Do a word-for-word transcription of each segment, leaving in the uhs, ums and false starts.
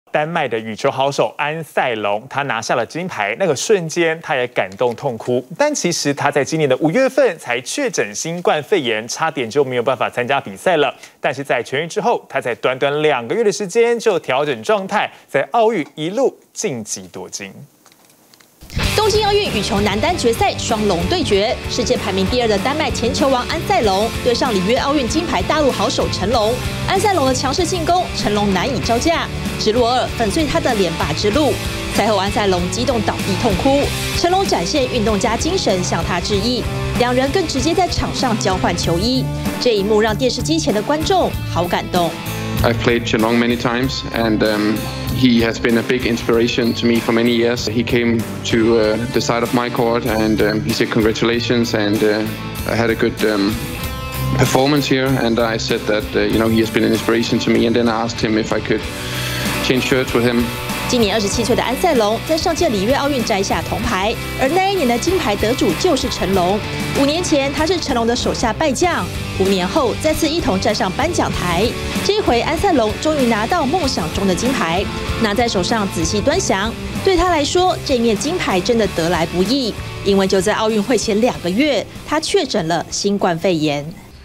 丹麦的羽球好手安塞龙，他拿下了金牌，那个瞬间他也感动痛哭。但其实他在今年的五月份才确诊新冠肺炎，差点就没有办法参加比赛了。但是在痊愈之后，他在短短两个月的时间就调整状态，在奥运一路晋级夺金。 东京奥运羽球男单决赛双龙对决，世界排名第二的丹麦前球王安塞龙对上里约奥运金牌大陆好手陈龙。安塞龙的强势进攻，陈龙难以招架，直落二粉碎他的连霸之路。赛后，安塞龙激动倒地痛哭，陈龙展现运动家精神向他致意，两人更直接在场上交换球衣。这一幕让电视机前的观众好感动。 I've played Chenlong many times, and um, he has been a big inspiration to me for many years. He came to uh, the side of my court, and um, he said congratulations, and uh, I had a good um, performance here. And I said that uh, you know he has been an inspiration to me, and then I asked him if I could change shirts with him. 今年二十七岁的安塞龙在上届里约奥运摘下铜牌，而那一年的金牌得主就是成龙。五年前他是成龙的手下败将，五年后再次一同站上颁奖台。这一回安塞龙终于拿到梦想中的金牌，拿在手上仔细端详，对他来说这面金牌真的得来不易，因为就在奥运会前两个月，他确诊了新冠肺炎。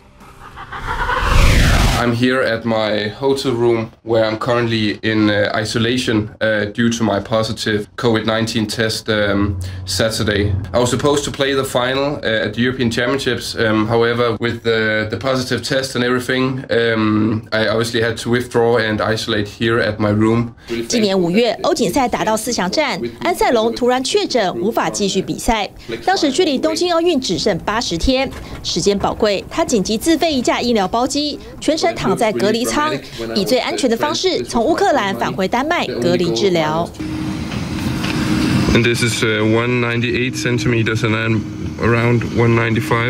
I'm here at my hotel room where I'm currently in uh, isolation uh, due to my positive COVID nineteen test um, Saturday. I was supposed to play the final uh, at the European Championships. Um, however, with the, the positive test and everything, um, I obviously had to withdraw and isolate here at my room. 今年五月，欧锦赛打到四强战，安塞龙突然确诊，无法继续比赛。当时距离东京奥运只剩八十天，时间宝贵，他紧急自费一架医疗包机，全程 躺在隔离舱，以最安全的方式从乌克兰返回丹麦隔离治疗。 And this is uh, one ninety-eight centimeters and I'm around one ninety-five.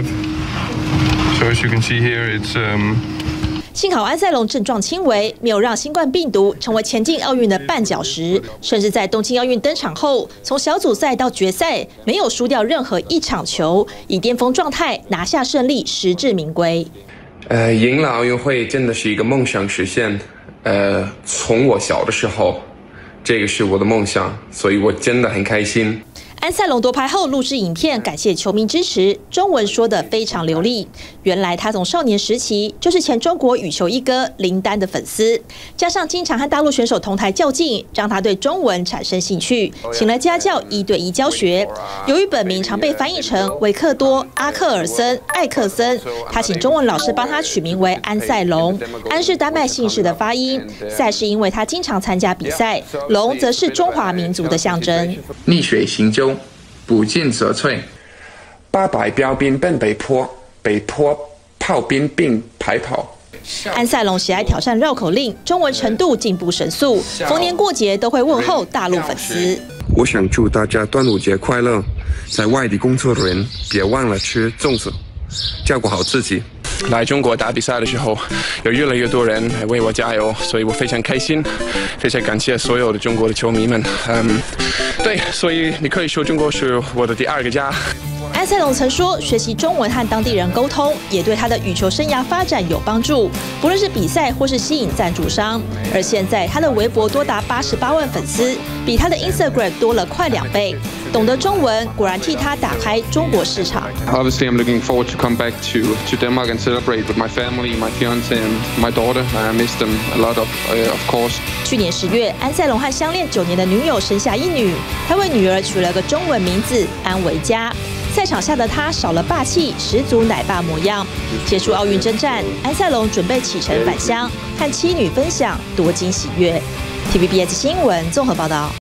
So as you can see here, it's um. 幸好安塞龙症状轻微，没有让新冠病毒成为前进奥运的绊脚石，甚至在东京奥运登场后，从小组赛到决赛，没有输掉任何一场球，以巅峰状态拿下胜利，实至名归。 呃，赢了奥运会真的是一个梦想实现。呃，从我小的时候，这个是我的梦想，所以我真的很开心。 安塞龙夺牌后录制影片，感谢球迷支持，中文说得非常流利。原来他从少年时期就是前中国羽球一哥林丹的粉丝，加上经常和大陆选手同台较劲，让他对中文产生兴趣，请了家教一对一教学。由于本名常被翻译成维克多·阿克尔森·艾克森，他请中文老师帮他取名为安塞龙。安是丹麦姓氏的发音，塞是因为他经常参加比赛，龙则是中华民族的象征。 逆水行舟。 不进则退，八百标兵奔北坡，北坡炮兵并排跑。 安塞龙喜爱挑战绕口令，中文程度进步神速，逢年过节都会问候大陆粉丝。 我想祝大家端午节快乐，在外地工作的人别忘了吃粽子，照顾好自己。 来中国打比赛的时候，有越来越多人为我加油，所以我非常开心，非常感谢所有的中国的球迷们。嗯，对，所以你可以说中国是我的第二个家。 安塞龙曾说，学习中文和当地人沟通，也对他的羽球生涯发展有帮助，不论是比赛或是吸引赞助商。而现在，他的微博多达八十八万粉丝，比他的 Instagram 多了快两倍。懂得中文，果然替他打开中国市场。 Obviously, I'm looking forward to come back to to Denmark and celebrate with my family, my fiance and my daughter. I miss them a lot, of uh, of course. 去年十月，安塞龙和相恋九年的女友生下一女，他为女儿取了个中文名字安维佳。 赛场下的他少了霸气，十足奶爸模样。结束奥运征战，安塞龙准备启程返乡，和妻女分享夺金喜悦。T V B S 新闻综合报道。